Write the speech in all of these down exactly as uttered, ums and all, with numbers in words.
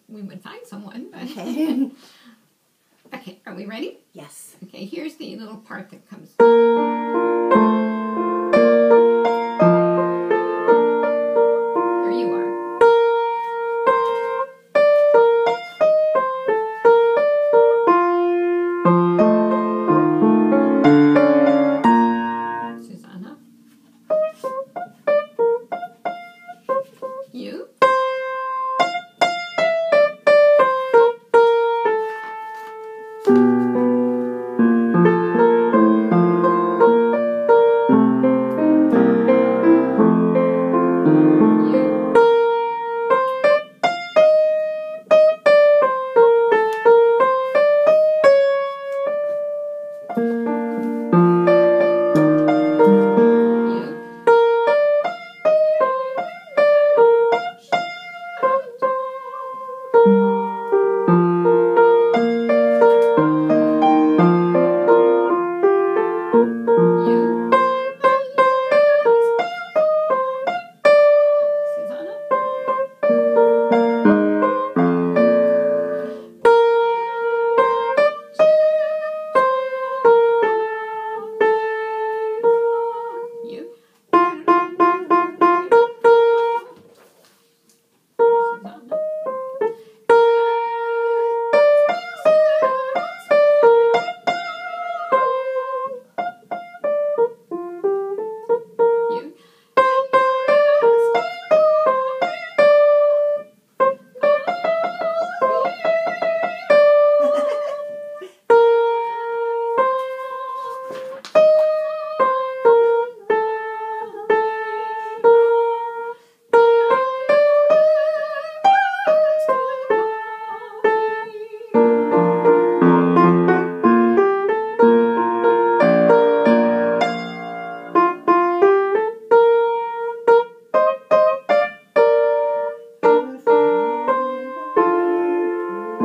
we would find someone. But Okay. Okay, are we ready? Yes. Okay, here's the little part that comes. Here you are. Susanna. You.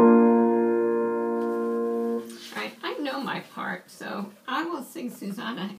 I know my part, so I will sing Susanna.